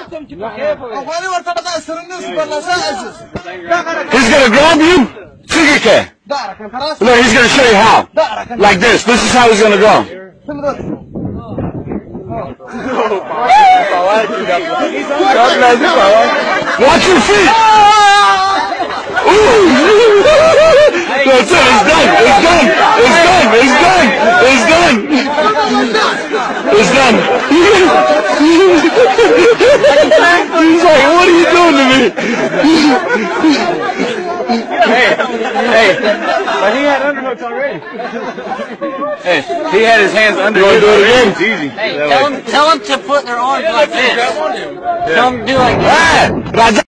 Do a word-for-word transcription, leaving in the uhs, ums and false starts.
He's gonna grab you. Figure Look, he's gonna show you how. Like this. This is how he's gonna go. Watch your feet. Ooh. That's it. It's done. It's done. It's done. It's done. It's done. It's done. He's like, what are you doing to me? Hey, hey, but he had underhooks already. Hey, he had his hands under. You want to do it again? It's easy. Hey, tell him, tell him to put their arms like this. Tell him to do like that.